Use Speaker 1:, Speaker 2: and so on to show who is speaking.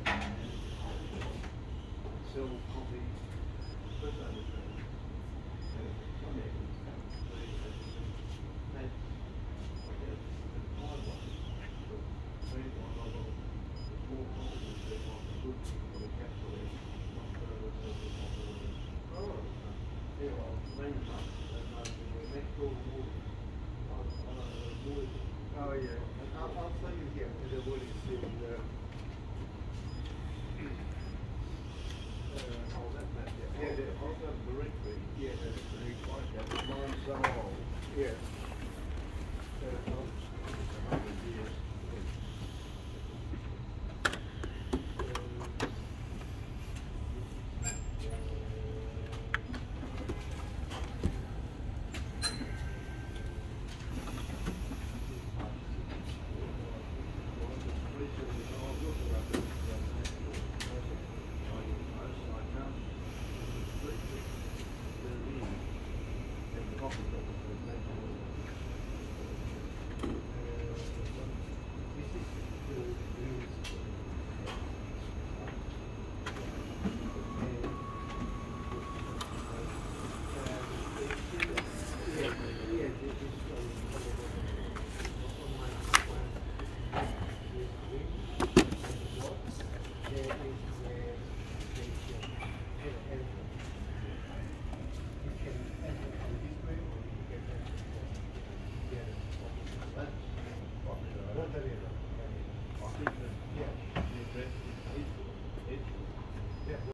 Speaker 1: So probably first I was come in, and hard one, but very one of them, more confident they want the good people to capture it, not further to the possibility. Oh, yeah, well, rain comes, and the next door wood, wood. Oh yeah, I'll tell you here, the wood is in oh, that's not it. Yeah, the also the Rigby. Yeah, that's the new one. Yeah, the Summer Hall. Yeah. It's 100 years.